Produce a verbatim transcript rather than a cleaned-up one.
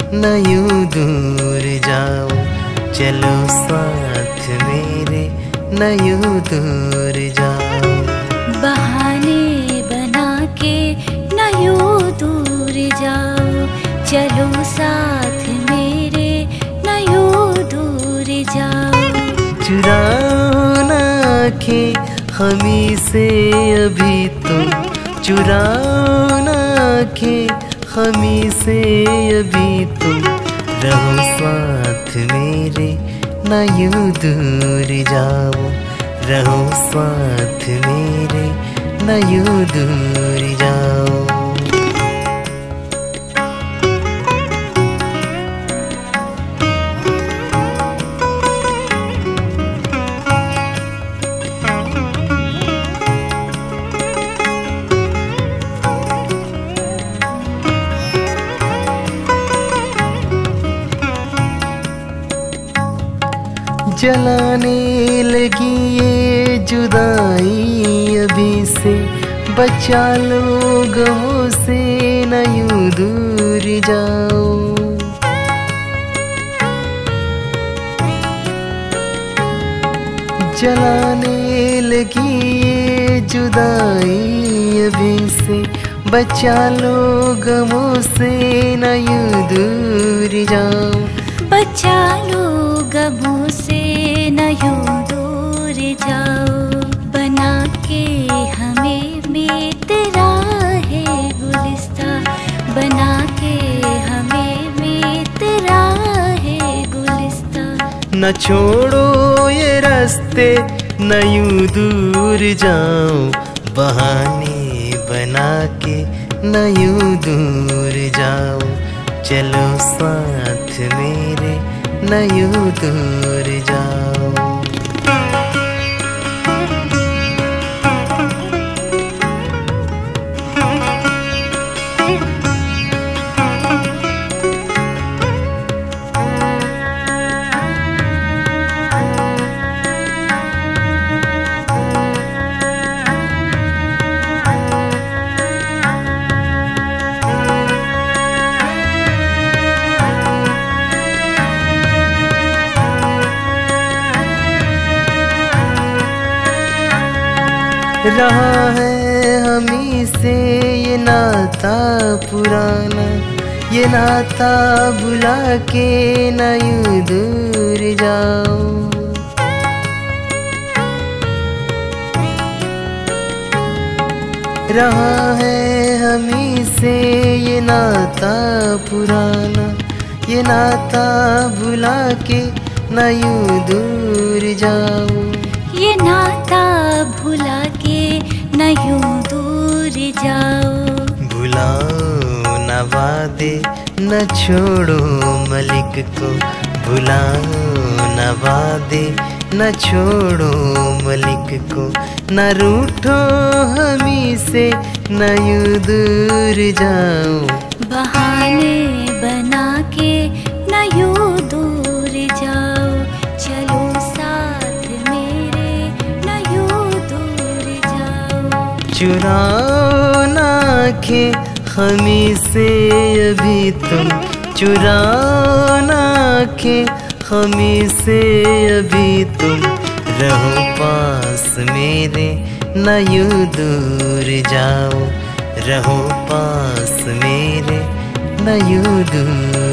न यूं दूर जाओ, चलो साथ मेरे न यूं दूर जाओ। बहाने बना के न यूं दूर जाओ, चलो साथ मेरे न यूं दूर जाओ। चुराओ ना आँखें हमी से अभी तुम, चुराओ ना आँखें हमी से अभी तुम, रहो साथ मेरे न यूं दूर जाओ, रहो साथ मेरे न यूं दूर जाओ। जलाने लगी ये जुदाई अभी से, बचा लो गमों से न यूं दूर जाओ। जलाने लगी ये जुदाई अभी से, बचा लो गमों से न यूं दूर जाओ। बचा लो गमों से न यूं दूर जाओ, बना के हमें मित्र है गुलिस्ता, बना के हमें मित्र है गुलिस्ता। न छोड़ो ये रास्ते न यूं दूर जाओ, बहाने बना के न यूं दूर जाओ, चलो साथ मेरे न यूं दूर जाओ। रहा है हमी से ये नाता पुराना, ये नाता भुला के न यूं दूर जाओ। रहा है हमी से ये नाता पुराना, ये नाता भुला के न यूं दूर जाओ। ये नाता भुला के न यूं दूर जाओ। भुलाओ न वादे न छोड़ो मलिक को, भुलाओ न वादे न छोड़ो मलिक को, न रूठो हमी से न यूं दूर जाओ। बहाने बना के न यूं दूर जाओ, चलो साथ मेरे न यूं दूर जाओ। चुराओ ना आँखें हमी से अभी तुम, चुराओ ना आँखें हमी से अभी तुम, रहो पास मेरे न यूं दूर जाओ, रहो पास मेरे न यूं दूर